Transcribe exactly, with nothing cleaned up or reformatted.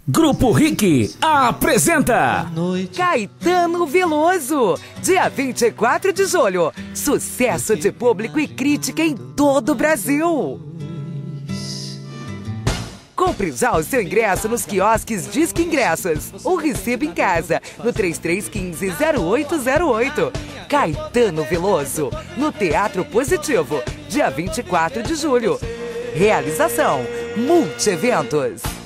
Grupo Rick apresenta Caetano Veloso, dia vinte e quatro de julho. Sucesso de público e crítica em todo o Brasil. Compre já o seu ingresso nos quiosques Disque Ingressos ou receba em casa no três três um cinco, zero oito zero oito. Caetano Veloso, no Teatro Positivo, dia vinte e quatro de julho. Realização Multi Eventos.